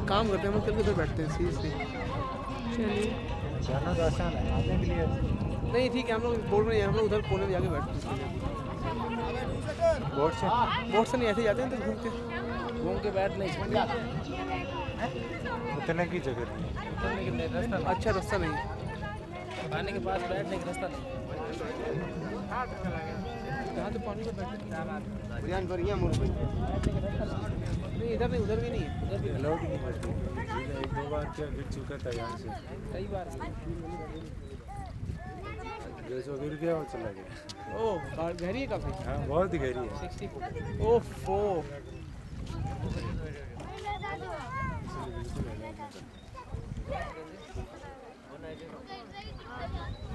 काम करते हैं हम लोग, चल के उधर बैठते हैं सीरियसली। चलिए जाना तो आसान है, आने के लिए नहीं ठीक है, हम लोग बोर्ड में नहीं, हम लोग उधर कोने में जाके बैठते हैं। बोर्ड से नहीं, ऐसे जाते हैं तो घूम के बैठ नहीं सकते। उतने की जगह नहीं। उतरने के लिए रास्ता, अच्छा रास्ता नहीं, खाने के पास बैठने का रास्ता नहीं। यहाँ तो पानी पर बैठने बढ़िया मोड़ नहीं, इधर नहीं, उधर भी नहीं है, उधर भी अलाउड नहीं करती। एक दो बार क्या गिर चुका था यहाँ से, कई बार। जो गिर गया वो चला गया। ओह गहरी है काफ़ी। हाँ बहुत ही गहरी है। 60 फुट। ओफो बिल्कुल